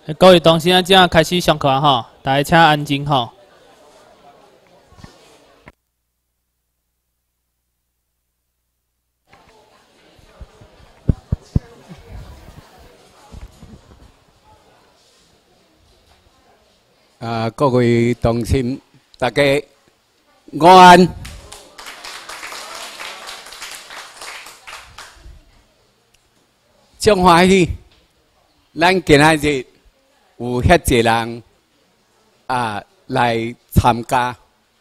各位同学，即刻开始上课吼，大家请安静吼。 各位同心，大家午安。真欢喜，咱今仔日有遐济人来参加，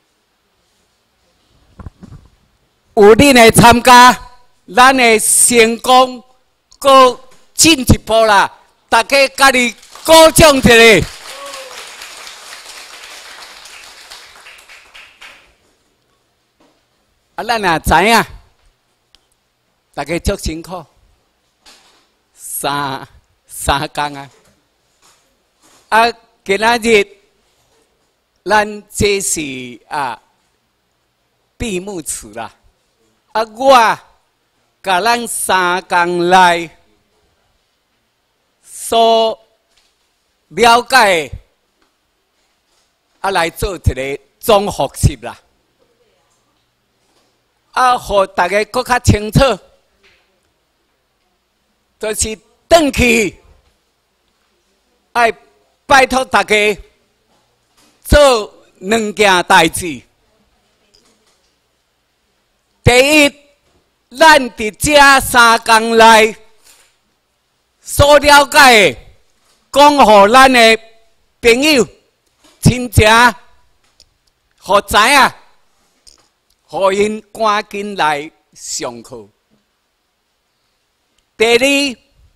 有恁来参加，咱的成功搁进一步啦！大家家己鼓掌一下。咱也知影，大家足辛苦，三工啊！今仔日，咱这是闭幕词啦。我甲咱3工内所了解来做一个总复习啦。互大家搁较清楚，就是转去，爱拜托大家做2件代志。第一，咱伫这3工内所了解的，讲互咱的朋友、亲情，互知影。互因赶紧来上课。第二，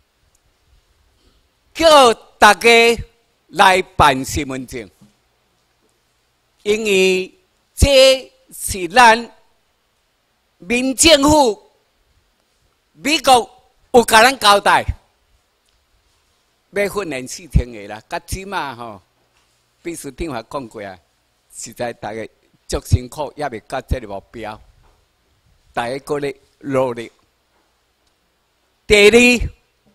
叫大家来办身份证，因为这是咱民政府美国有甲咱交代，要训练4天的啦。甲即马吼，秘书长也讲过啊，实在大家。足辛苦，也未到这个目标，大家搁咧努力。第二，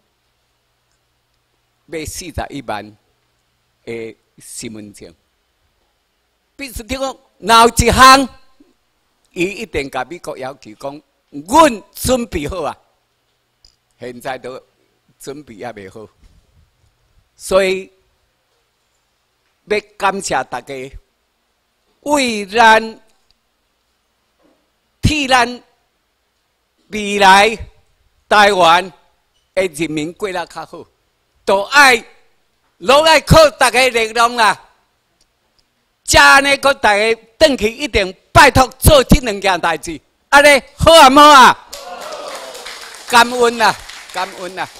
要41万的身份证。秘书长讲，哪有一项，伊一定甲美国要求讲，阮准备好啊，现在都准备也未好，所以要感谢大家。为咱替咱未来台湾的人民过得较好，都拢爱靠大家力量啦。遮呢，搁大家转去一定拜托做这2件代志，安尼好啊，好啊？感恩啦，感恩啦！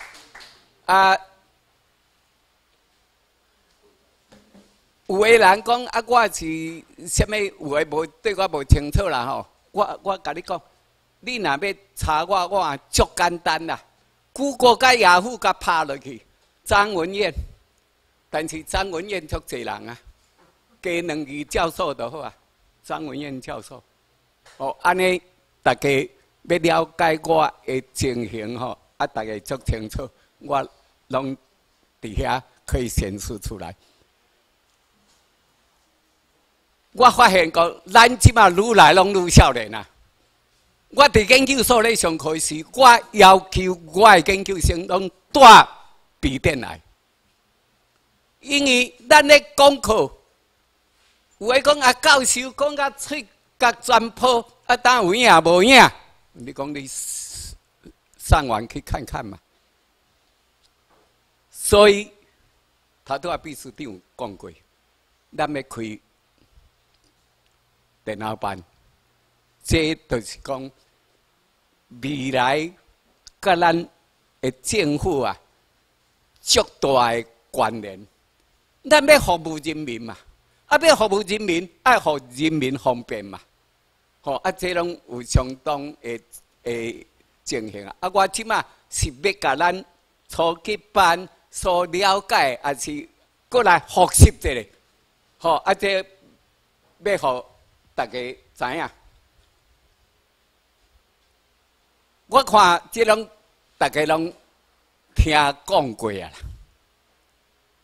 有个人讲我是啥物？有诶无对我无清楚啦吼。我甲你讲，你若要查我也足简单啦。Google 甲雅虎甲拍落去，张文燕。但是张文燕足侪人啊，加2字教授就好啊。张文燕教授，安尼大家要了解我的情形吼，大家足清楚，我拢伫遐可以显示出来。我发现讲，咱即马愈来拢愈少年啊！我伫研究所咧上课时，我要求我的研究生拢带笔电来，因为咱咧讲课，有诶讲教授讲甲喙甲全破，当有影无影？你讲你上网去看看嘛。所以，头拄秘书长讲过，咱要开。电脑班，这就是讲未来甲咱的政府啊，足大的关联。咱要服务人民嘛，要服务人民，爱互人民方便嘛。这拢有相当的情形啊。我即马是要甲咱初级班所了解，还是过来复习一下。这要互。大家知影，我看这种大家拢听讲过啊啦。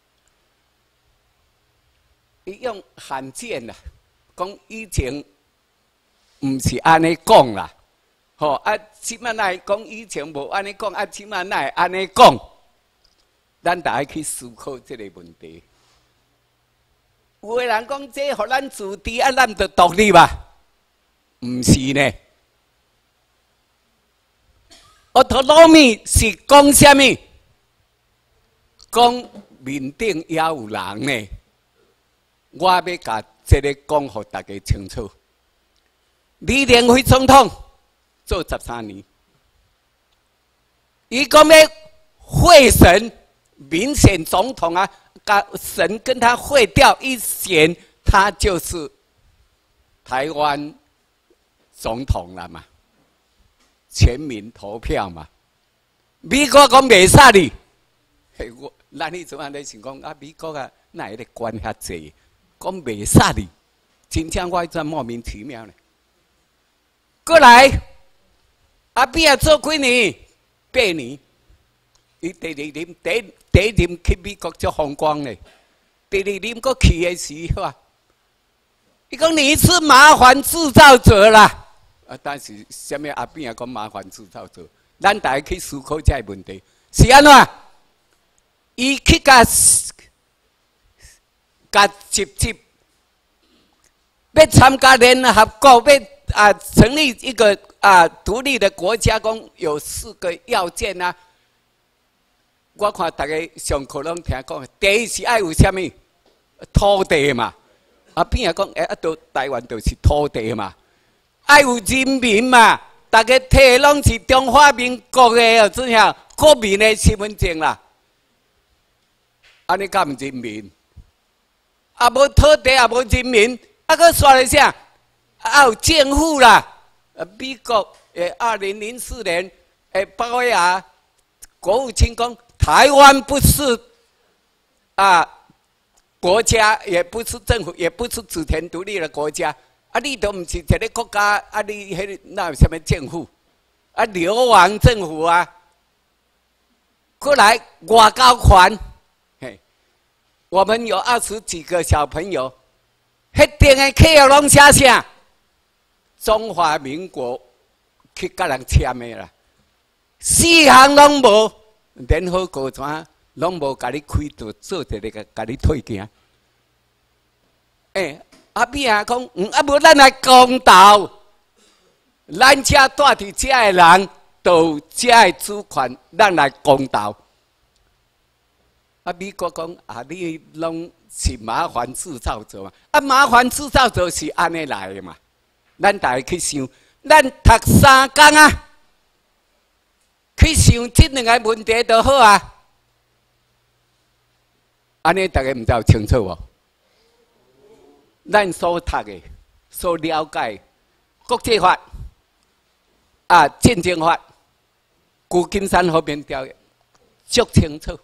伊用罕见啦，讲以前毋是安尼讲啦，吼啊，即摆来讲以前无安尼讲，啊，即摆来安尼讲，咱大家去思考这个问题。有个人讲这互咱自治，啊，咱就独立吧？毋是呢。奥托诺米是讲什么？讲面顶也有人呢。我要甲这个讲，互大家清楚。李登辉总统做13年，伊讲要会审民选总统啊，把神跟他会掉一选，他就是台湾总统了嘛，全民投票嘛。美国讲袂使哩，咱迄阵安尼想讲啊，美国啊，哪会咧管遐济？讲袂使哩，真正我真莫名其妙呢。过来，阿比啊做几年？8年。伊第二任第一任去美国做风光呢，第二任搁去的时候啊，伊讲你是麻烦制造者啦。啊，但是什么阿扁啊讲麻烦制造者，咱大家去思考这个问题，是安怎？伊去甲直接要参加联合国，要成立一个独立的国家，讲有4个要件啊。我看大家上课拢听讲，第一是爱有啥物土地嘛，啊边啊讲，到台湾就是土地嘛，爱有人民嘛，大家摕拢是中华民国的怎样国民的身份证啦，安尼敢毋人民？啊无土地啊无人民，啊搁说了啥？啊有政府啦，美国2004年鲍威尔国务卿讲。台湾不是国家，也不是政府，也不是主权独立的国家。啊，你都唔是一个国家，啊，你迄那有什么政府？啊，流亡政府啊！过来外交权，嘿，我们有20几个小朋友，迄顶的客拢写啥？中华民国去甲人签的啦，4项拢无。联合国怎拢无甲你开除，做一个甲你退行。阿扁啊讲，无咱来公道，咱遮住伫遮的人，都有遮的主权，咱来公道。美国讲你拢是麻烦制造者嘛，麻烦制造者是安尼来的嘛。咱大家去想，咱读3工啊。去想这2个问题就好啊！安尼大家唔知有清楚无？咱所读的、所了解国际法、战争法、旧金山和平条约，足清楚。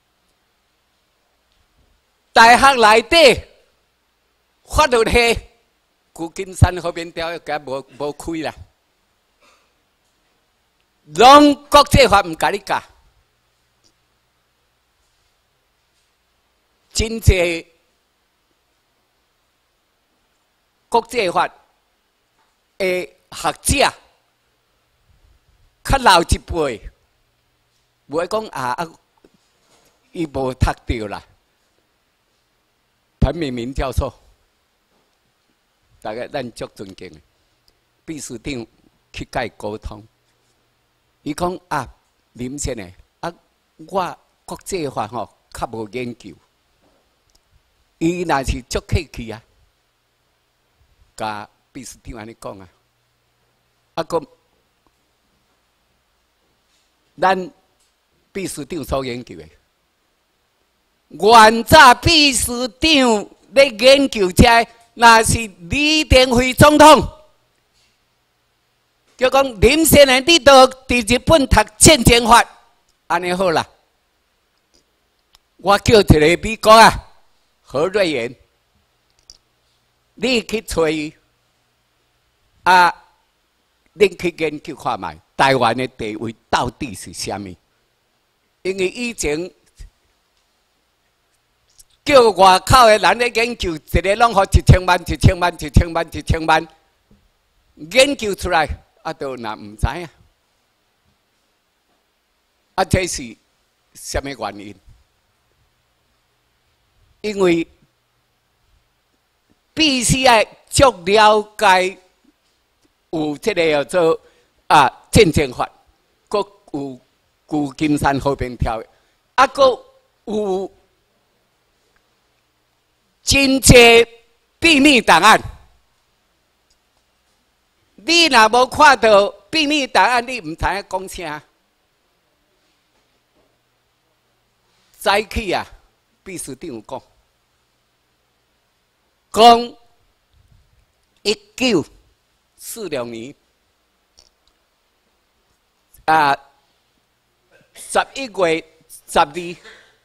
大学内底法律系旧金山和平条约，佮无开啦。拢国际法唔甲你教，真济国际法的学者较老一辈，唔会讲伊无读到啦。彭明明教授，大家咱足尊敬的，秘书长去甲伊沟通。伊讲林先生我国际法吼较无研究，伊若是足客气啊，甲秘书长安尼讲个咱秘书长所研究的，原早秘书长咧研究这，若是李登辉总统。就讲林先生，你到伫日本读战争法，安尼好啦。我叫一个美国何瑞元，你去找伊，你去研究看卖台湾的地位到底是啥物？因为以前叫外口的人咧研究，一个拢好1000万、1000万、1000万、1000万，研究出来，都那唔知这是什么原因？因为必须要足了解有这个叫做战争法，佮有旧金山和平条约，佮有真济秘密档案。你若无看到秘密档案，你唔知影讲啥。早起秘书长讲1946年11月12，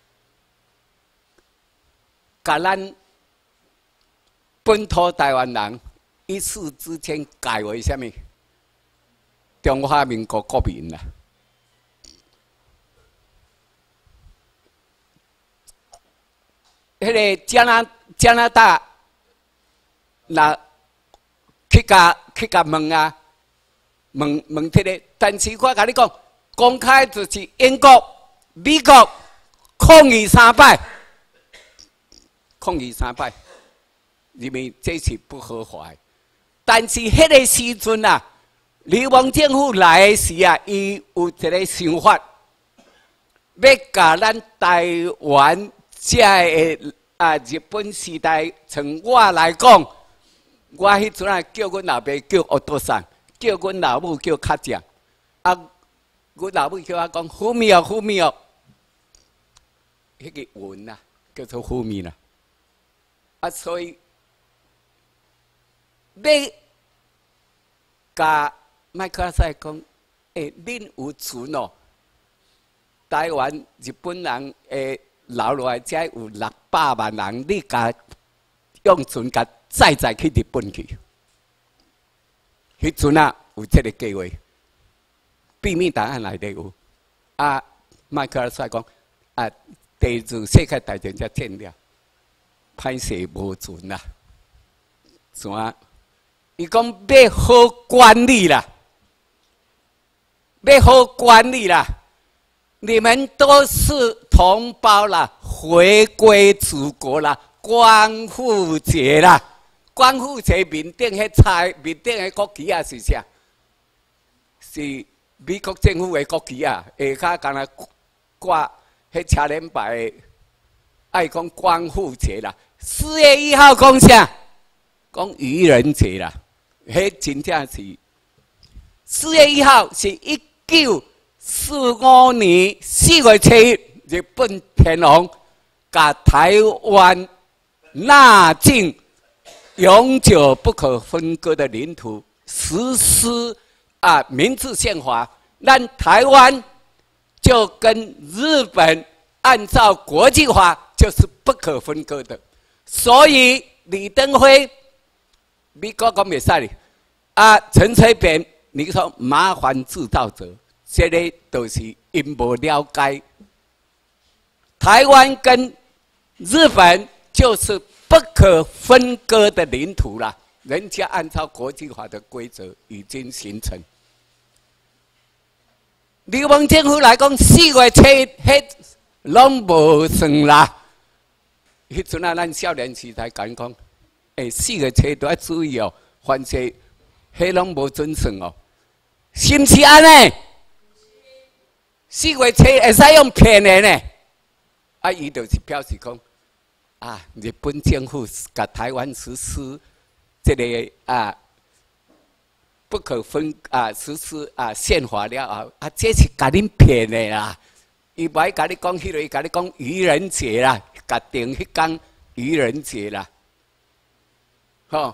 甲咱本土台湾人一时之间改为什么？中华民国国民啦。迄个加拿大，那去甲问问这个，但是我甲你讲，公开就是英国、美国抗议3摆，认为这是不合法的。但是迄个时阵流亡政府来的时伊有一个想法，要甲咱台湾。这个日本时代，从我来讲，我迄阵叫阮老爸叫奥多桑，叫阮老母叫卡酱，阮老母叫我讲虎咪哦，迄个文叫做虎咪啦。所以要甲麦克阿瑟讲，恁有存哦，台湾日本人留落来，才有600万人，你甲用船甲载去日本去。迄阵有这个计划，秘密档案内底有。麦克阿瑟讲，第二次世界大战才战了，歹势无存啦。怎？伊讲要好管理啦，你们都是同胞啦，回归祖国啦，光复节啦，光复节面顶迄菜，面顶迄国旗是啥？是美国政府的国旗下骹敢若挂迄车轮牌的，爱讲光复节啦。4月1号讲啥？讲愚人节啦，迄真正是4月1号是1945年4月7日，日本天皇把台湾纳进永久不可分割的领土，实施明治宪法，让台湾就跟日本按照国际法就是不可分割的。所以李登辉，美国讲袂使陈水扁，你说麻烦制造者。这个都是因无了解，台湾跟日本就是不可分割的领土啦。人家按照国际法的规则已经形成。流亡政府来讲，4月7日迄拢无算啦。迄阵咱少年时代讲，4月7日都要注意哦，凡是迄拢无准算哦，是毋是安尼？4月7日会使用骗的呢？伊就是表示讲，日本政府甲台湾实施这个不可分实施宪法了后，这是甲恁骗的啦！伊唔爱甲你讲迄个，甲你讲愚人节啦，甲定迄天愚人节啦，吼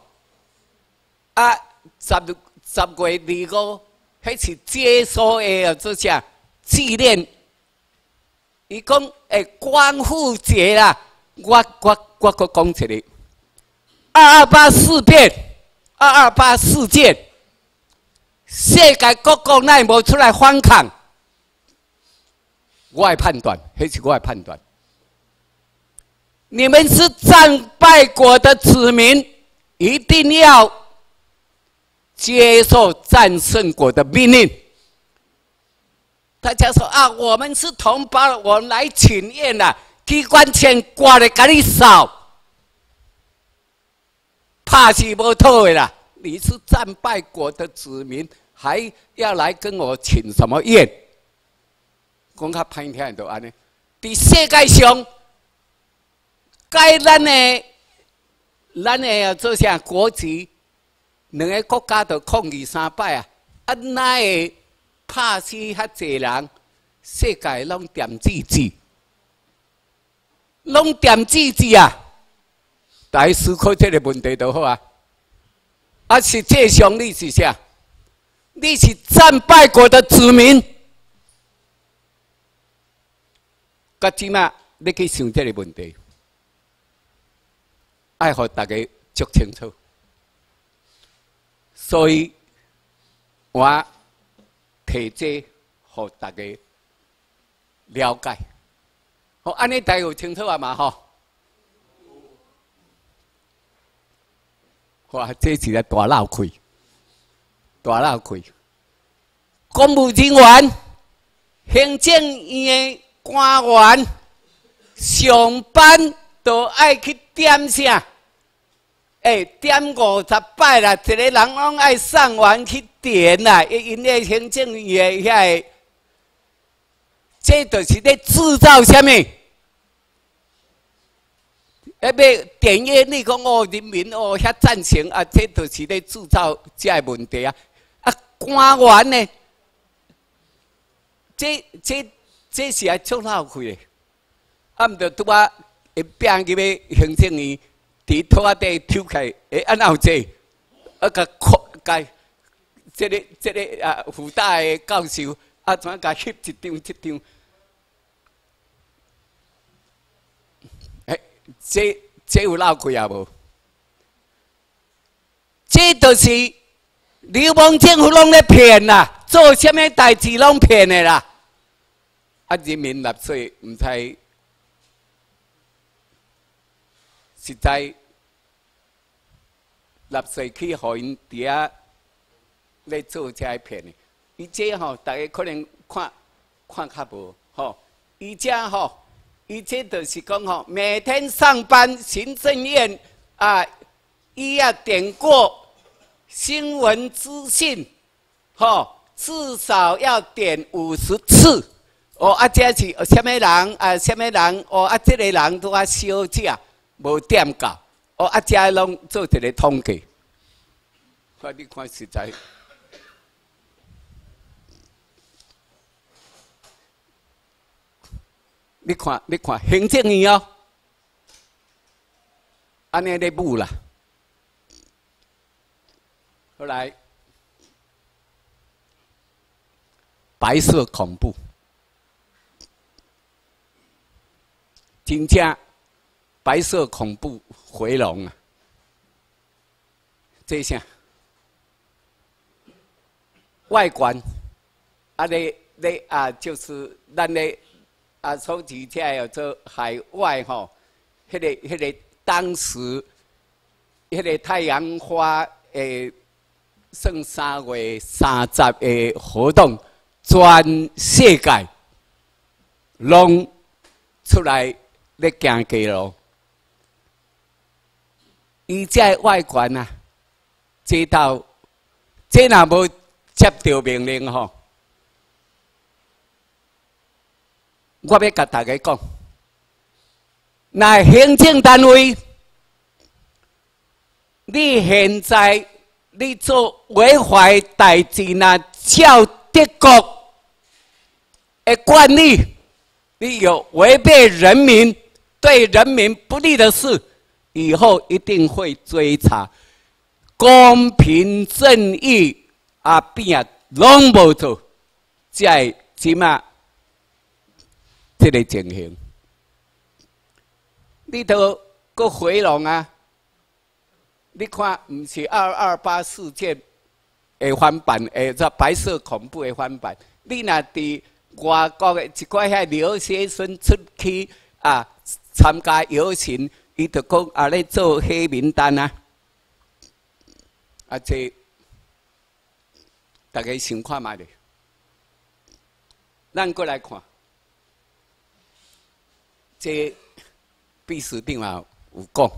10月25，迄是接收的做啥？纪念，伊讲光复节啦，我搁讲一个228事变，228事件，世界各国奈无出来反抗，我的判断，迄是我的判断。 你们是战败国的子民，一定要接受战胜国的命令。大家说啊，我们是同胞，我们来请愿了，机关枪挂来给你扫，怕是无妥的啦。你是战败国的子民，还要来跟我请什么愿？讲较歹听就安尼，在世界上，该咱的做啥国旗，两个国家都抗议3摆啊，啊哪会怕死遐济人？世界拢点自治，拢点自治啊！大家思考这个问题就好啊。啊，实际上你是啥？你是战败国的子民。到即马，你去想这个问题，爱互大家足清楚。所以，我提这互大家了解。好，安尼大家有清楚啊嘛？吼。哇，这是个大闹亏，大闹亏！公务人员、行政院的官员上班都爱去点啥？点50摆啦，一个人拢爱上完去点啦。因为行政院遐个，这就是咧制造啥物？要电业，你讲哦，人民哦遐赞成啊，这就是咧制造这个问题啊！啊，官员呢？这是爱足闹亏的，啊，毋着拄啊，会变入去行政院，伫拖仔底抽起，会安怎有这？啊，甲这个啊，辅大的教授啊，怎甲翕一张？这有闹亏啊无？这就是流氓政府拢咧骗啦，做啥物代志拢骗的啦。啊，人民纳税毋知实在纳税去互因伫遐咧做遮骗的。伊这吼，大家可能看较无吼，伊这吼。伊这就是讲吼，每天上班，行政院啊，伊要点过新闻资讯，至少要点50次。哦，啊，这是什么人啊？什么人？哦，啊，这个人拄啊少食，无点到。哦，啊，这拢做一个统计。你看实在。你看，行政院哦，安尼咧舞啦。后来，白色恐怖，真正白色恐怖回笼啊！这下外观，啊，你啊，就是咱咧。啊，收集起来叫做海外吼，迄个当时，迄个太阳花诶，算3月30的活动，全世界拢出来咧行街咯。伊这外观啊，这若无接到命令吼。我要甲大家讲，那行政单位，你现在你做违法代志，那照德国的惯例，你有违背人民、对人民不利的事，以后一定会追查，公平正义啊，边啊拢无做，在即马。这个情形，你都个回笼啊！你看，唔是228事件的翻版，这白色恐怖的翻版。你若伫外国的一寡遐留学生出去啊， 参加游行，伊就讲啊咧做黑名单啊，啊这大家想看卖咧，咱过来看，这秘书长啊有讲，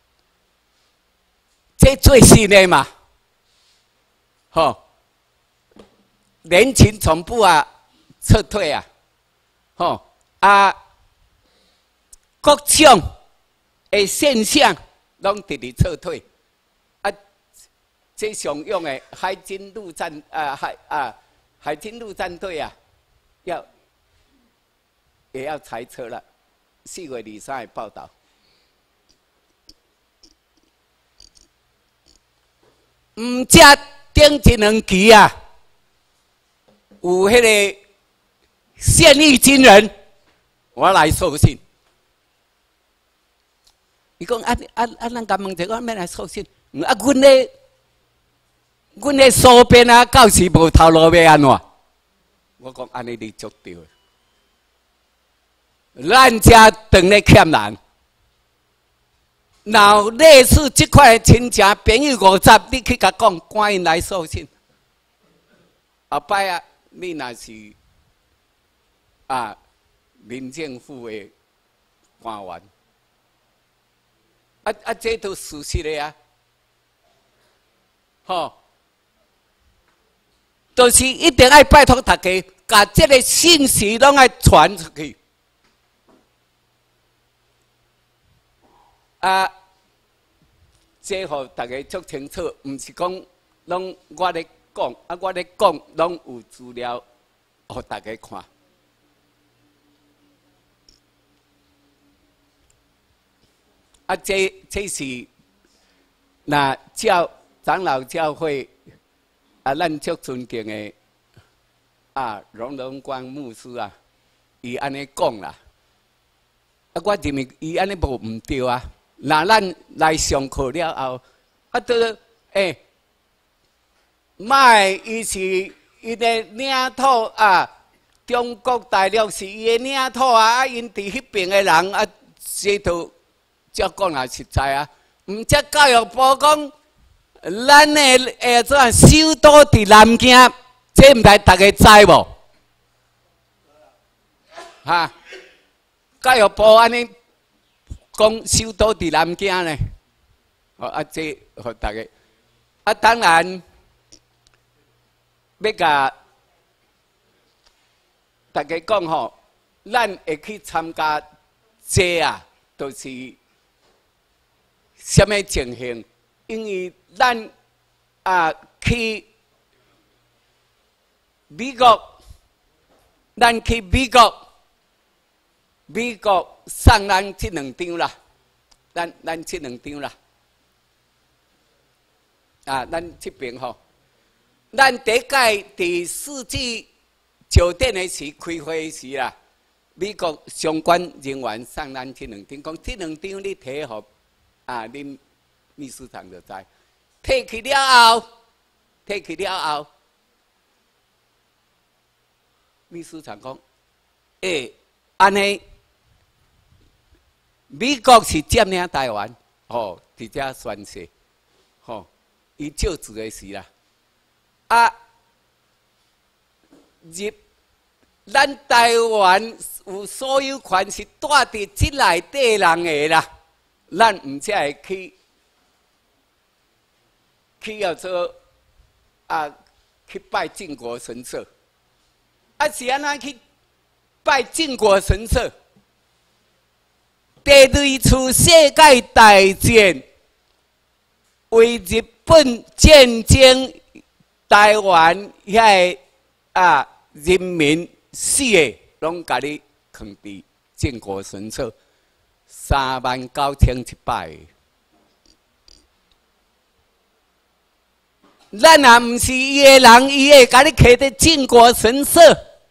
这最新的嘛，吼，年轻总部啊撤退啊，吼啊。各种的现象拢直直撤退，啊，这常用的海军陆战海军陆战队啊，也要裁撤了。4月23日报道，只顶一两期啊，有迄个现役军人，我来受信。伊讲咱甲问者讲免来操心，阮咧苏边啊，到时无头路要安怎？我讲安尼你足对，咱遮当咧欠人，若类似即款的亲情朋友50，你去甲讲，赶紧来受信。后摆啊，你若是民政府的官员。这都事实的啊，吼，就是一定要拜托大家，把这个信息拢要传出去。这互大家足清楚，唔是讲拢我咧讲，我咧讲拢有资料，互大家看。这是那长老教会咱足尊敬的荣荣光牧师啊，伊安尼讲啦。我认为伊安尼无唔对啊。那咱来上课了后，都卖伊是伊的领土中国大陆是伊的领土因伫迄边的人这都。照讲也实在啊，毋则教育部讲，咱的首都伫南京，这毋知大家知无？教育部安尼讲首都伫南京呢？这互大家当然要甲大家讲吼，咱会去参加这都是。什么情形？因为咱去美国，咱去美国送咱这2张啦，咱这2张啦，咱这边吼，咱第一届伫4季酒店的时开会时啦，美国相关人员送咱这2张，讲这2张你摕互。恁秘书长就知，摕去了后，秘书长讲：安尼，美国是占领台湾，伫遮宣誓，伊照字的是啦，咱台湾有所有权是住伫即内底人的啦。咱唔只会去要做去拜靖国神社，是安怎去拜靖国神社？第2次世界大战为日本战争台湾遐人民死的，拢甲你放伫靖国神社。39100，咱也唔是伊的人，伊会甲你徛伫靖国神社。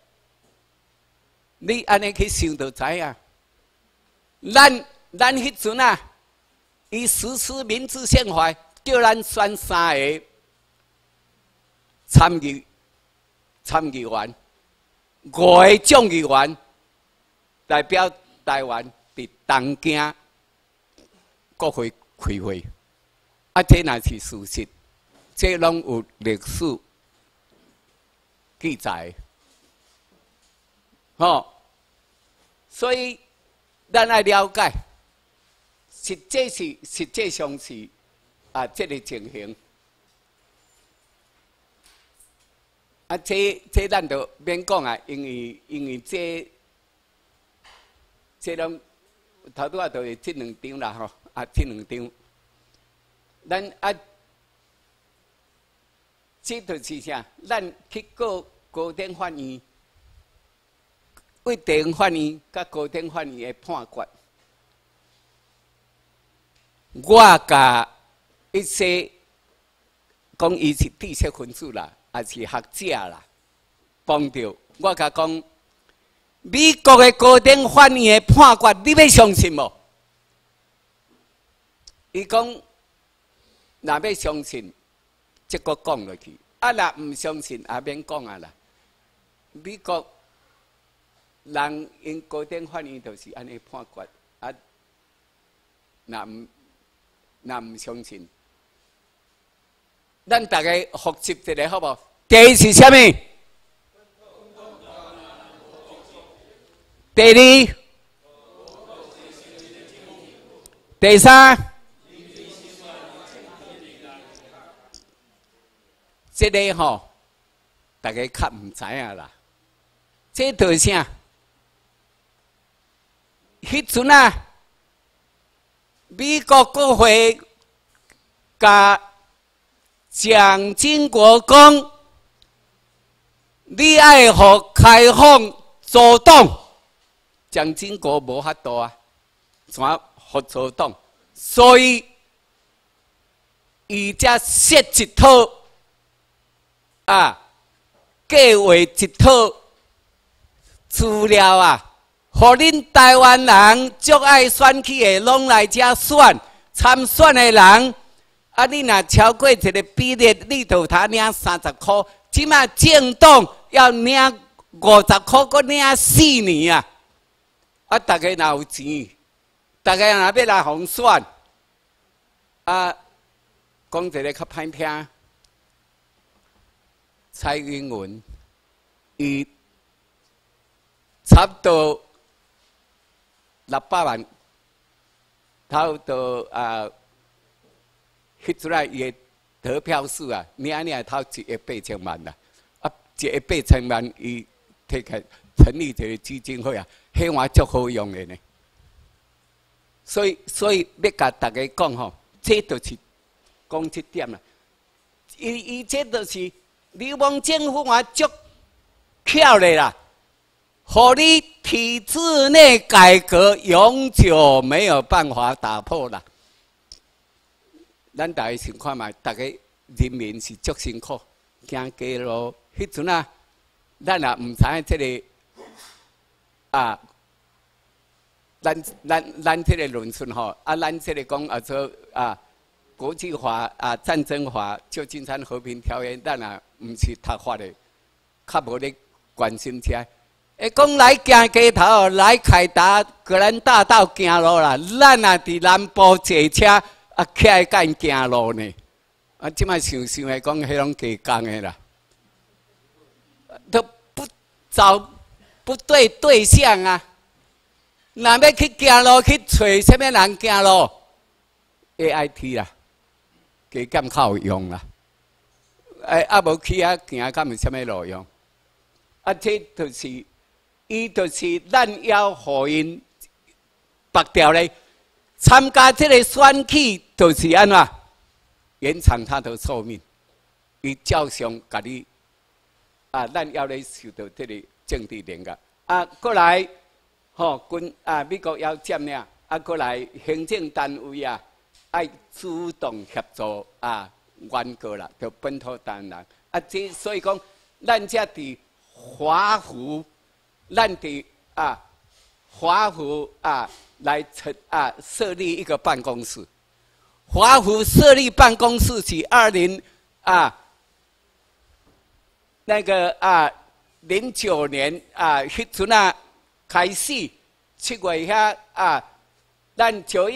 你安尼去想就知影。咱迄阵伊实施民主宪法，叫咱选3个参议员，5个众议员代表台湾。伫伫东京国会开会，啊，这若是事实，这拢有历史记载，吼、所以咱爱了解，实际上是这个情形。这咱就免讲啊，因为这拢头拄仔就是这两张啦吼，这两张，咱这就是啥？咱去告高等法院，为地方法院甲高等法院的判决，我甲一些讲伊是知识分子啦。也是学者啦，帮着我甲讲，美国的高等法院的判决，你要相信无？伊讲，若要相信，即个讲落去；若唔相信，也免讲啊啦。美国人因高等法院就是安尼判决，若唔相信。咱大家复习一下好无？第一是啥物？第二，第三，这个吼，大家较唔知影啦。这就是啥？迄阵啊，美国国会甲蒋经国讲，你爱互开放阻挡，蒋经国无法度啊，怎互阻挡？所以，伊才设一套计划一套资料啊，互恁台湾人足爱选举的，拢来遮选参选的人。你若超过一个比例，你就他领30块。即马政党要领50块，搁领4年啊！大家若有钱，大家若要来互选，讲一个较歹听，蔡英文伊差不多600万，差不多迄阵啊，伊的得票数啊，领头1亿8千万啦，1亿8千万，伊摕起成立一个基金会啊，迄碗足好用的呢。所以要甲大家讲吼，这就是讲这点啦。伊这就是流氓政府啊，足巧咧啦，互你体制内改革永久没有办法打破啦。咱大家想看卖，大家人民是足辛苦，行街路。迄阵啊，咱也唔知影这个咱这个论述吼，咱这个讲说国际法战争法、旧金山和平条约，咱也唔是读法的，较无咧关心遮。讲来行街头，来凯达格兰大道行路啦，咱也伫南部坐车。起来干行路呢？即摆想来讲，迄拢加工的啦，都不找不对对象啊！若要去行路，去找什么人行路 ？AIT 啦，加减较有用啦。无去行，敢有啥物路用？这就是伊就是咱要互因白掉咧。参加这个选举，就是安怎延长他的寿命，伊照常甲你咱要咧受到这个政治凌压过来美国要占领过来行政单位爱主动协助原告啦，就本土单人这所以讲，咱遮伫华府，咱伫华府来设立一个办公室。华府设立办公室是09年迄阵开始 7月遐啊，咱9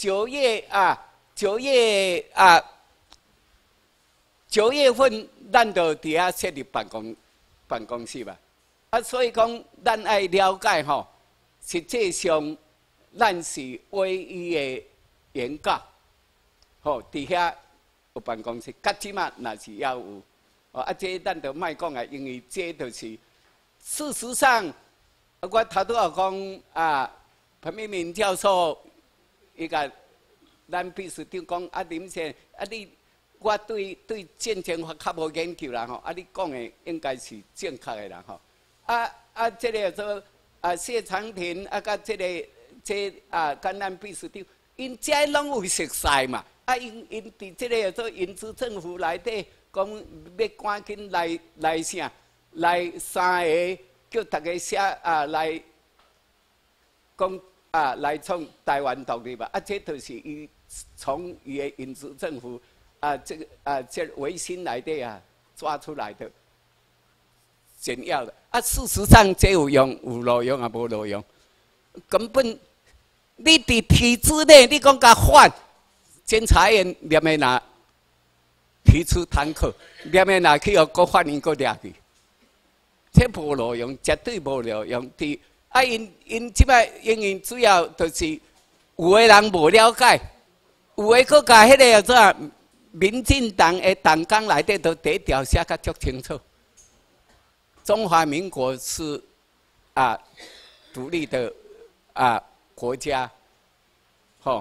月份，咱就伫遐设立办公室嘛。啊，所以讲，咱爱了解吼，实际上咱是唯一的原告，吼，伫遐有办公室，甲即马若是要有，哦，啊，这咱就莫讲啊，因为这就是事实上，我头拄有讲啊，彭明敏教授伊甲咱秘书长讲啊，林先啊你。我对战争法较无研究啦吼，啊，你讲的应该是正确的啦吼。这个说谢长廷甲跟咱秘书长，因遮拢有熟悉嘛。因伫这个做因资政府内底讲要赶紧来啥，来3个叫大家写来讲来创台湾独立嘛。这就是伊从伊的因资政府。这维新内底抓出来的简要的事实上这有用有路用啊，无路用，根本你伫体制内，你讲甲反监察院念的哪提出弹劾，念的哪去互国法院搁抓去，这无路用，绝对无路用。因即摆因为主要就是有的人无了解，有的搁甲迄个叫做。民进党的党纲内底都第一条写甲足清楚，中华民国是独立的国家，吼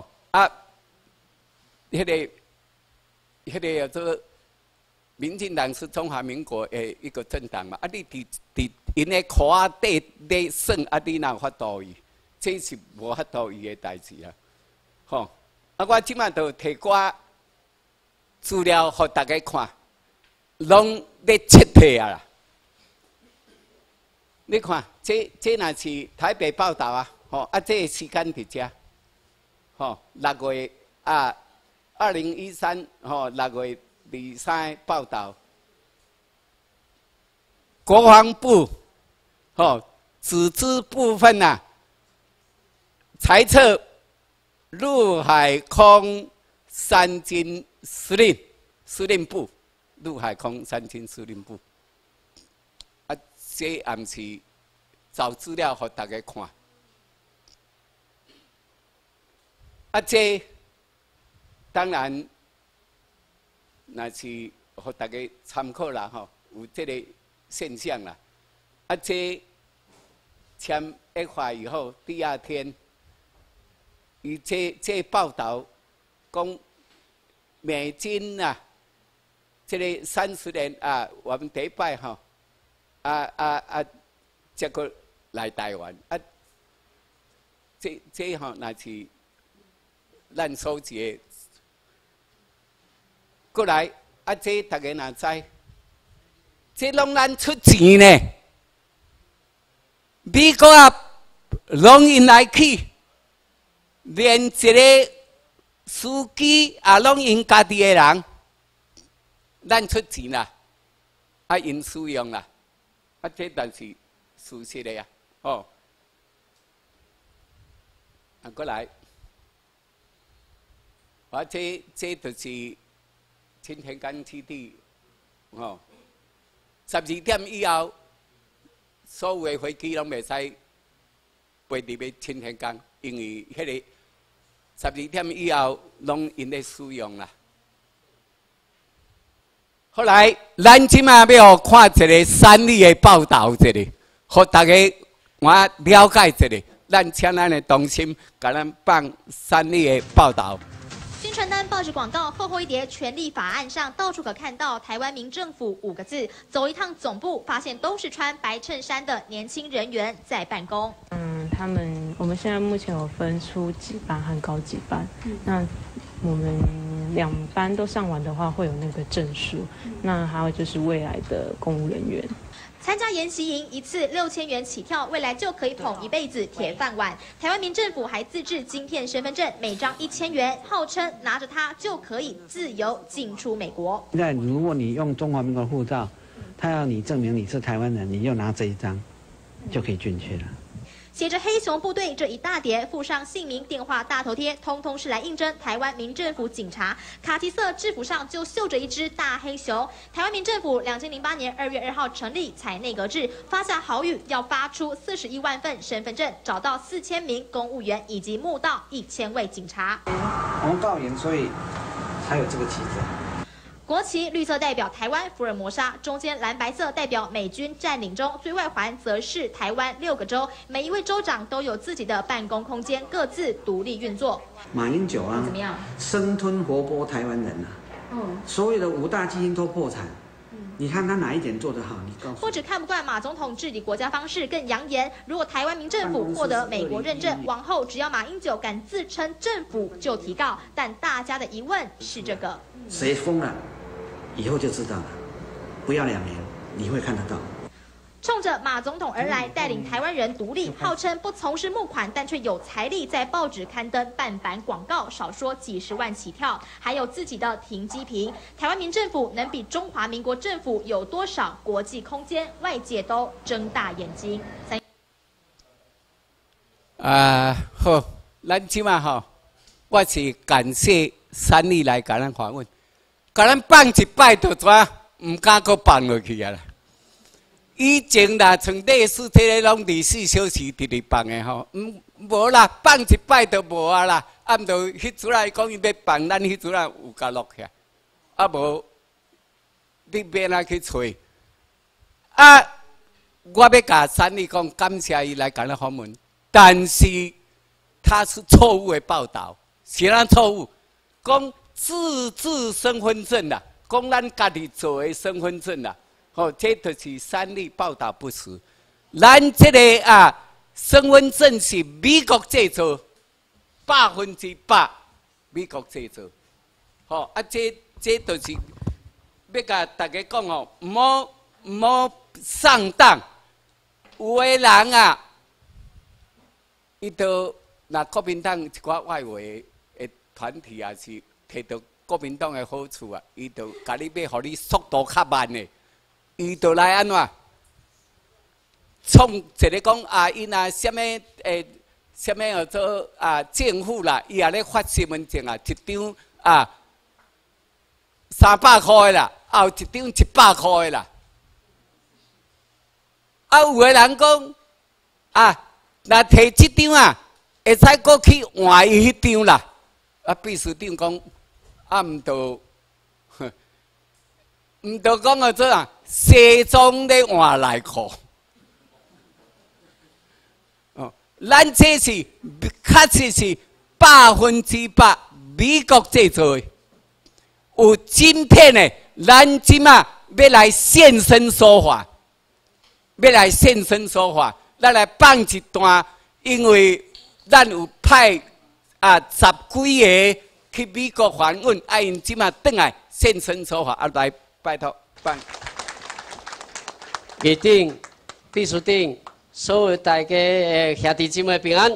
迄个叫做民进党是中华民国的一个政党嘛，你伫因的裤仔底算你哪有法度伊？这是无法度伊的代志啊，吼我即摆就提我。资料互大家看，拢咧切题啊！你看，这若是台北报道啊，吼这个时间伫遮，吼6月2013吼6月23报道，国防部吼组织部分裁撤陆海空三军。司令部，陆海空三军司令部，这也毋是找资料互大家看，这当然那是互大家参考啦吼，有这个现象啦，这签 F 以后，第2天，伊这报道讲。美军这个30年我们第一摆吼，结果来台湾这吼那是咱收集的，过来这大家哪知？这拢咱出钱呢，美国拢因来去，连一个。司机拢因家己的人，咱出钱啦，因使用啦，这但是事实的呀，哦，过来，这就是青田港基地，哦，12点以后，所有的飞机拢袂使飞入去青田港，因为迄个。12点以后，拢因咧使用啦。后来，咱即马要看一个3立的报道，一个，互大家我了解一个。咱请咱的同心，甲咱放3立的报道。 宣传单、报纸广告厚厚一叠，权利法案上到处可看到台湾民政府5个字。走一趟总部，发现都是穿白衬衫的年轻人员在办公。 我们现在目前有分初级班和高级班。那我们2班都上完的话，会有那个证书。那还有就是未来的公务人员。 参加研习营一次6000元起跳，未来就可以捧一辈子铁饭碗。台湾民政府还自制晶片身份证，每张1000元，号称拿着它就可以自由进出美国。 现在如果你用中华民国护照，他要你证明你是台湾人，你就拿这一张就可以进去了。 写着黑熊部队这一大叠，附上姓名、电话、大头贴，通通是来应征台湾民政府警察。卡其色制服上就绣着一只大黑熊。台湾民政府2008年2月2号成立，采内阁制，发下豪语，要发出41万份身份证，找到4000名公务员，以及募到1000位警察。 红道员，所以才有这个旗帜。 国旗绿色代表台湾福尔摩沙，中间蓝白色代表美军占领中，最外环则是台湾6个州，每一位州长都有自己的办公空间，各自独立运作。 马英九啊， 怎么样？ 生吞活剥台湾人啊，所有的5大基金都破产。你看他哪一点做得好？你告诉我。 不只看不惯马总统治理国家方式，更扬言，如果台湾民政府获得美国认证，往后只要马英九敢自称政府就提告。但大家的疑问是这个： 谁疯了？以后就知道了，不要2年，你会看得到。 冲着马总统而来，带领台湾人独立，号称不从事募款，但却有财力在报纸刊登半版广告，少说几10万起跳，还有自己的停机坪。台湾民政府能比中华民国政府有多少国际空间？外界都睁大眼睛。 好，咱即马吼，我是感谢3立来甲咱访问。甲咱放一摆就怎，唔敢搁放落去啊啦！以前啦，像历史体咧，拢24小时直直放的吼，无啦，放一摆就无啊啦。按照迄阵来讲，伊要放，咱迄阵啊有甲录起来，啊无，你要哪去找？啊，我要甲3立讲，感谢伊来甲咱访问，但是他是错误的报道，是咱错误，讲。自制身份证啦，讲咱家己做的身份证啦，这就是3立报道不实。咱这个身份证是美国制造，100%美国制造。这就是要甲大家讲哦，唔好上当。有的人伊都那国民党一寡外围的团体也是。摕到国民党的好处啊，伊就甲你要，互你速度较慢的，伊就来安怎？创一个讲因什么什么叫做政府啦，伊也咧发身份证一张300块的啦，有一张100块的啦。有的人讲若摕这张会使过去换伊迄张啦。秘书长讲。唔到讲个做西装咧换内裤，咱这是确实是100%美国制造的，有晶片的，咱即马要来现身说法，咱来放一段，因为咱有派10几个。去美国访问，因即马转来现身说法，来拜托办。 议长、秘书长，所有大家兄弟姊妹平安。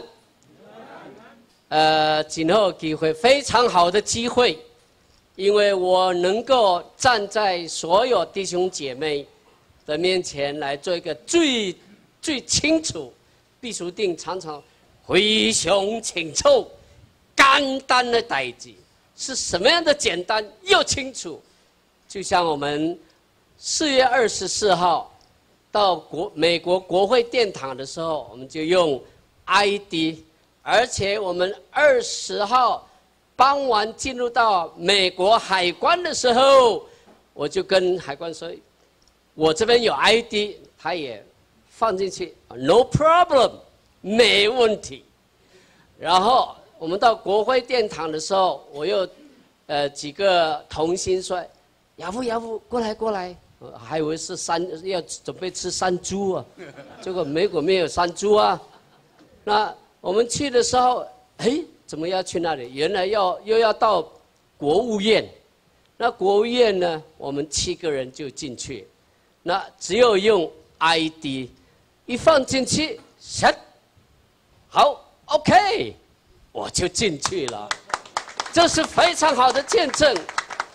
今后机会非常好的机会，因为我能够站在所有弟兄姐妹的面前来做一个最清楚。秘书长常常非常清楚。简单的代志是什么样的简单又清楚？就像我们4月24号到美国国会殿堂的时候，我们就用 ID， 而且我们20号傍晚进入到美国海关的时候，我就跟海关说，我这边有 ID， 他也放进去 ，No problem， 没问题。然后。我们到国会殿堂的时候，我又几个同心说：“亚夫，过来！”还以为是要准备吃山猪啊，结果美国没有山猪啊。那我们去的时候，怎么要去那里？原来又要到国务院。那国务院呢，我们7个人就进去，那只有用 ID， 一放进去，好 ，OK。我就进去了，这是非常好的见证。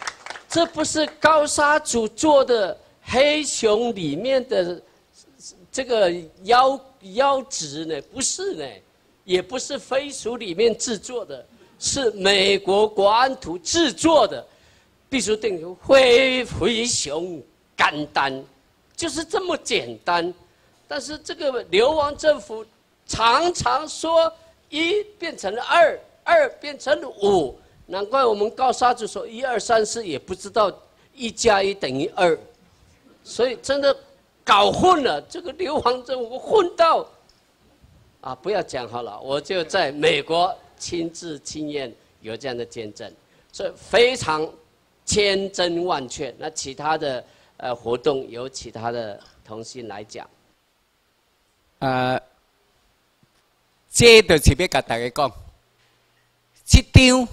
这不是高沙组做的黑熊里面的这个腰纸呢，不是呢，也不是飞鼠里面制作的，是美国国安图制作的，必须定义非常简单，就是这么简单。但是这个流亡政府常常说1变成了2，2变成了5，难怪我们高沙子说1、2、3、4也不知道1+1等于2，所以真的搞混了。这个流亡政府混到啊，不要讲好了，我就在美国亲自经验有这样的见证，所以非常千真万确。那其他的活动由其他的同心来讲。 这就是要甲大家讲，这张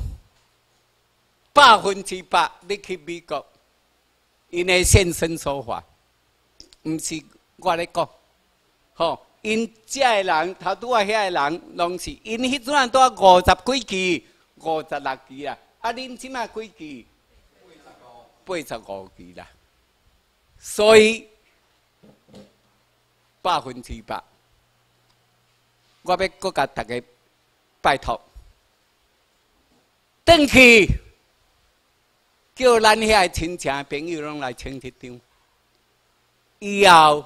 100%你去美国，因的现身说法，唔是我咧讲，吼，因遮个人头拄啊遐个人，拢是因迄阵都50几期、56期啦，啊，恁即马几期？85期啦，所以100%。我要搁甲大家拜托，转去叫咱遐亲戚朋友拢来签这张，以后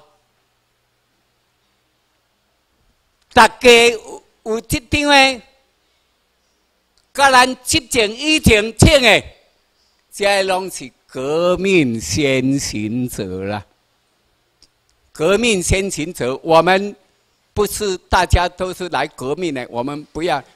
大家有这张的，甲咱执政以前签的，这拢是革命先行者啦。革命先行者，我们。不是大家都是来革命的，我们不要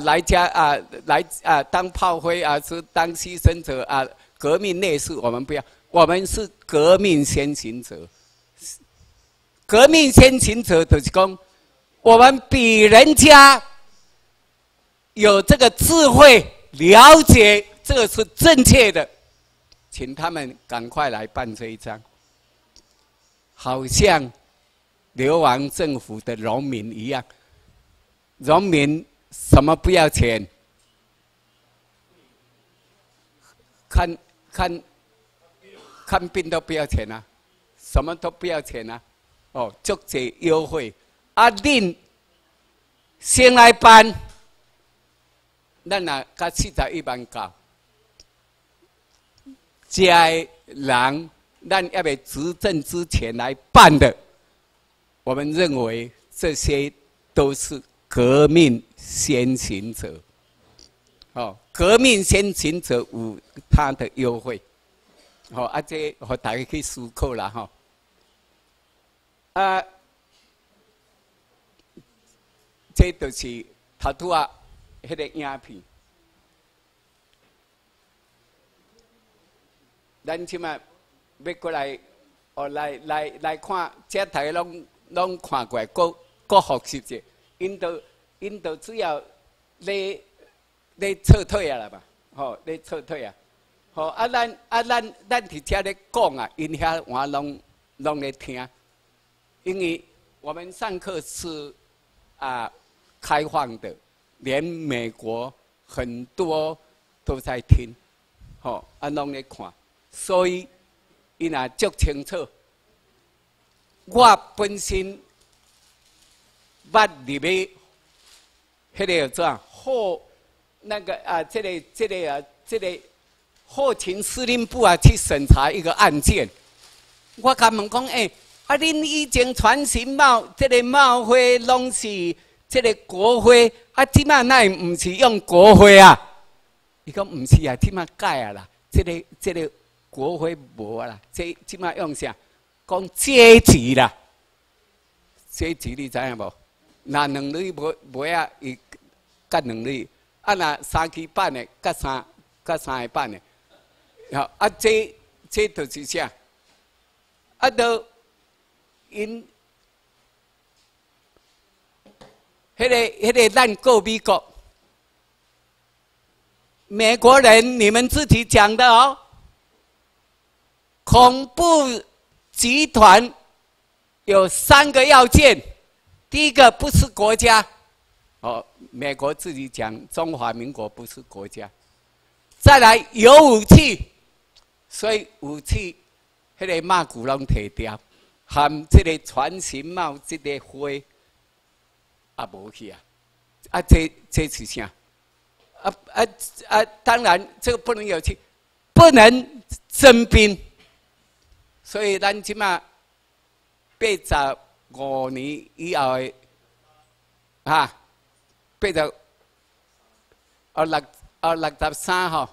来当炮灰是当牺牲者革命烈士，我们不要，我们是革命先行者。革命先行者就是讲，我们比人家有这个智慧，了解这个是正确的，请他们赶快来办这一张，好像。流亡政府的农民一样，农民什么不要钱？看病都不要钱啊，什么都不要钱啊，哦，足济优惠。恁先来办，咱啊甲41万够，这人咱要未执政之前来办的。我们认为这些都是革命先行者，哦，革命先行者有他的优惠，好这和大家去思考啦哈。这就是头拄啊，迄个影片，咱即马要过来，来看，这大家拢看过来，搁复习者，因都只要咧撤退啊啦嘛，吼，咧撤退啊，吼咱伫遮咧讲啊，因遐我拢咧听，因为我们上课是开放的，连美国很多都在听，吼拢咧看，所以因也足清楚。我本身捌入去迄个怎后那个这个后勤司令部去审查一个案件，我甲问讲，恁以前传行这个帽徽拢是这个国徽，即马那唔是用国徽啊？伊讲唔是啊，即马改啊啦，这个国徽无啊啦，即马用啥？讲阶级啦，阶级你知影无？那两类无啊，伊甲两类，若3期版的，甲3个版的，好这就是啥？都因迄个咱告美国，美国人你们自己讲的哦，恐怖集团有3个要件，第一个不是国家，哦，美国自己讲中华民国不是国家，再来有武器，所以武器迄个马古拢摕掉， 含这个传形帽这个花也无去啊！这是啥？当然这个不能有去，不能征兵。所以咱即马85年以后的63吼，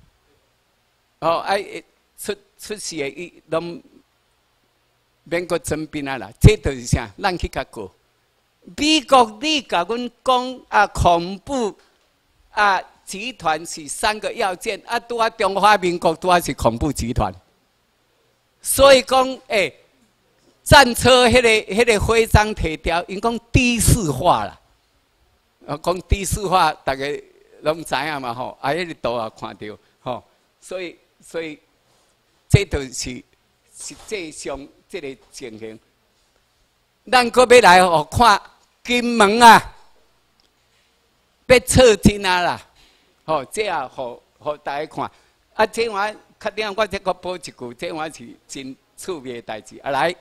出事的伊拢免阁征兵啊啦！这就是啥？咱去甲过。美国你甲阮讲恐怖集团是3个要件拄啊中华民国拄啊是恐怖集团，所以讲战车迄个徽章摕掉，因讲低视化啦。讲低视化，大家拢知影嘛吼，迄个图也看到吼，所以这就是实际上这个情形。咱搁要来看金门要撤军啦，吼，这也互大家看。这碗确定我这个补一句，这碗是真趣味的代志。来。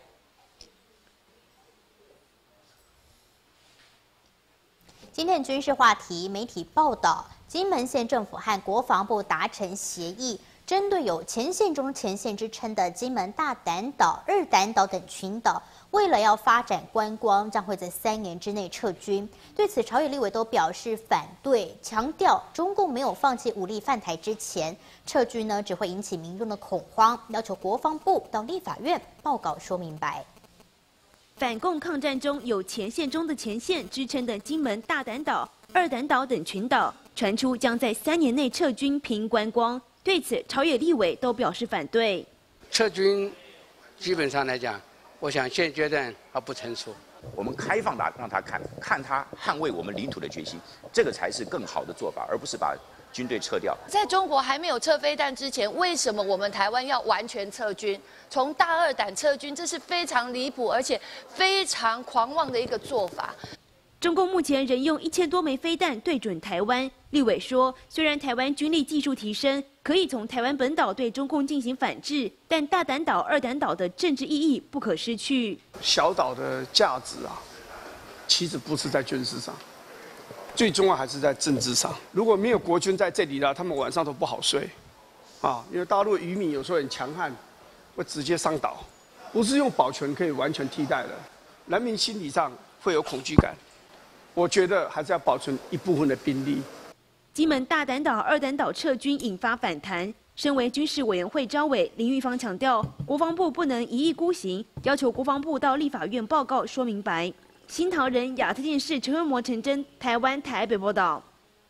今天军事话题，媒体报道，金门县政府和国防部达成协议，针对有前线中前线之称的金门大胆岛、二胆岛等群岛，为了要发展观光，将会在3年之内撤军。对此，朝野立委都表示反对，强调中共没有放弃武力犯台之前，撤军呢只会引起民众的恐慌，要求国防部到立法院报告说明白。 反共抗战中有前线中的前线之称的金门大胆岛、二胆岛等群岛，传出将在3年内撤军凭观光。对此，朝野立委都表示反对。 撤军基本上来讲，我想现阶段还不成熟。 我们开放让他看他捍卫我们领土的决心，这个才是更好的做法，而不是把军队撤掉。 在中国还没有撤飞弹之前，为什么我们台湾要完全撤军？从大二胆撤军，这是非常离谱而且非常狂妄的一个做法。 中共目前仍用1000多枚飞弹对准台湾。立委说，虽然台湾军力技术提升，可以从台湾本岛对中共进行反制，但大胆岛、二胆岛的政治意义不可失去。 小岛的价值其实不是在军事上，最重要还是在政治上。如果没有国军在这里他们晚上都不好睡，因为大陆渔民有时候很强悍，会直接上岛，不是用保全可以完全替代的。人民心理上会有恐惧感，我觉得还是要保存一部分的兵力。 金门大胆岛、二胆岛撤军引发反弹。身为军事委员会召委林玉芳强调，国防部不能一意孤行，要求国防部到立法院报告说明白。新桃人亚特电视陈文模、陈真，台湾台北报道。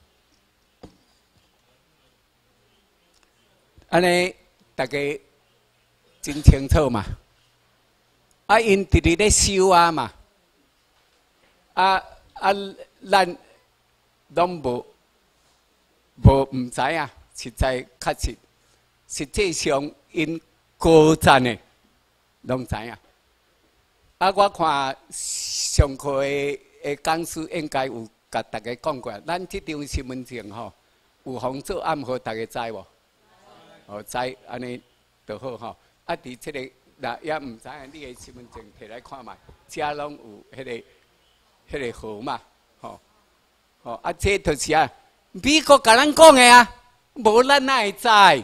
安尼大家真清楚嘛？因直直咧收嘛，咱拢唔知啊，实在确实，实际上因高赞的拢知影。我看上课的讲师应该有甲大家讲过，咱这张身份证有防做暗号，大家知无？知安尼就好吼。伫这个也唔知影，你的身份证摕来看卖，遮拢有迄个号码，这就是美国甲咱讲的无咱哪会知？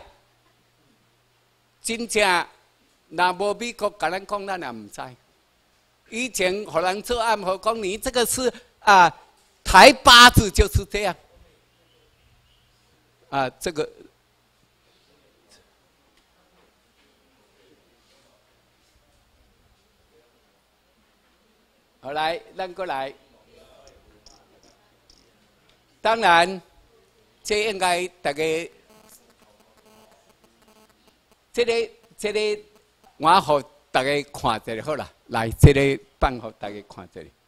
真正若无美国甲咱讲，咱也唔知。以前互人做暗号讲，你这个是台八字就是这样。这个好来，咱过来。当然，这应该大家，这个，我互大家看一下好啦。来，这个放互大家看一下。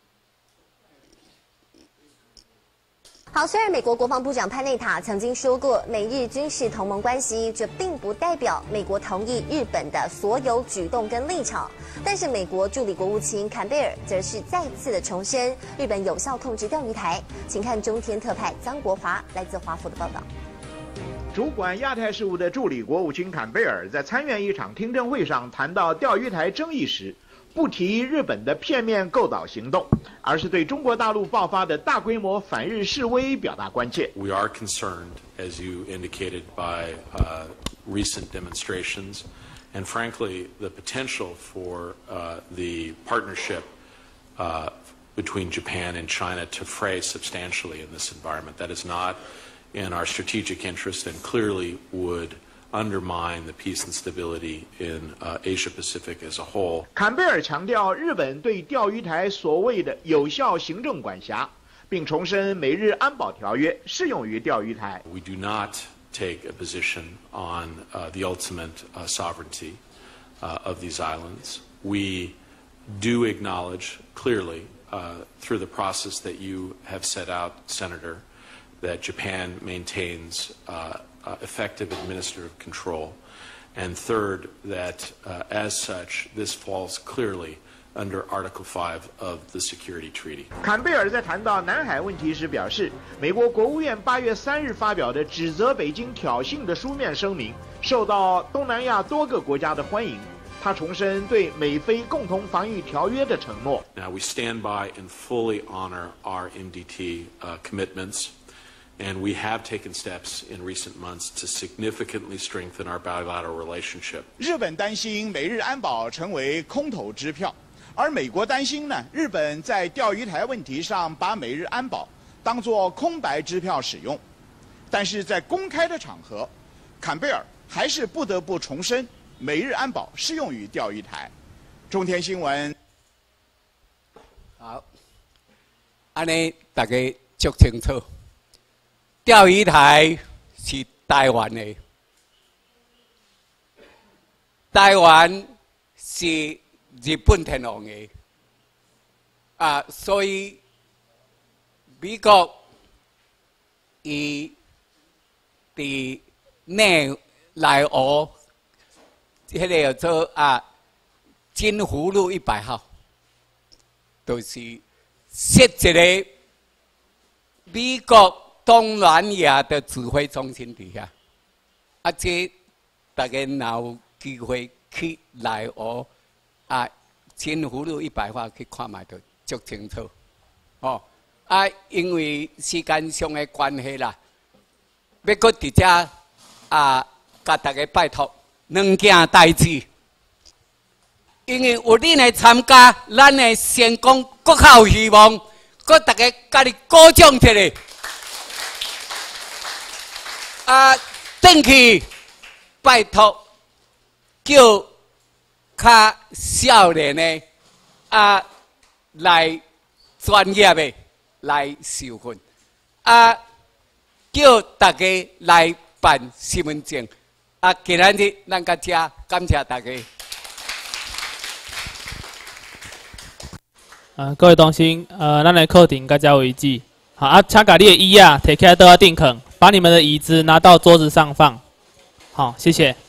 好，虽然美国国防部长潘内塔曾经说过，美日军事同盟关系，这并不代表美国同意日本的所有举动跟立场。但是，美国助理国务卿坎贝尔则是再次的重申，日本有效控制钓鱼台。请看中天特派张国华来自华府的报道。 主管亚太事务的助理国务卿坎贝尔在参院一场听证会上谈到钓鱼台争议时， 不提日本的片面构岛行动，而是对中国大陆爆发的大规模反日示威表达关切。 We are concerned, as you indicated, by recent demonstrations, and frankly, the potential for the partnership between Japan and China to fray substantially in this environment. That is not in our strategic interest and clearly would undermine the peace and stability in Asia Pacific as a whole. 坎贝尔强调日本对钓鱼台所谓的有效行政管辖，并重申美日安保条约适用于钓鱼台。 We do not take a position on the ultimate sovereignty of these islands. We do acknowledge clearly through the process that you have set out, Senator, that Japan maintains effective administrative control, and third, that as such, this falls clearly under Article 5 of the Security Treaty. 坎贝尔在谈到南海问题时表示，美国国务院8月3日发表的指责北京挑衅的书面声明，受到东南亚多个国家的欢迎。他重申对美菲共同防御条约的承诺。 Now we stand by and fully honor our MDT commitments. And we have taken steps in recent months to significantly strengthen our bilateral relationship. 日本担心美日安保成为空头支票，而美国担心呢，日本在钓鱼台问题上把美日安保当作空白支票使用。但是在公开的场合，坎贝尔还是不得不重申美日安保适用于钓鱼台。中天新闻。 好，安尼大家足清楚。钓鱼台是台湾的，台湾是日本天皇的，所以美国伊伫内湖，迄个叫做金湖路100号，就是设一个美国东南亚的指挥中心底下，这大家若有机会去内湖金湖路100号去看卖，就足清楚。因为时间上的关系啦，要搁伫遮甲大家拜托2件代志，因为有恁的参加，咱的成功搁较有希望，搁大家甲你鼓掌一下。转去拜托叫较少年的来专业的来受训，叫大家来办身份证。今仔日咱到这，感谢大家。 各位同心，咱的课程到这为止。好请把你的椅摕起来倒顶放，把你们的椅子拿到桌子上放。好，谢谢。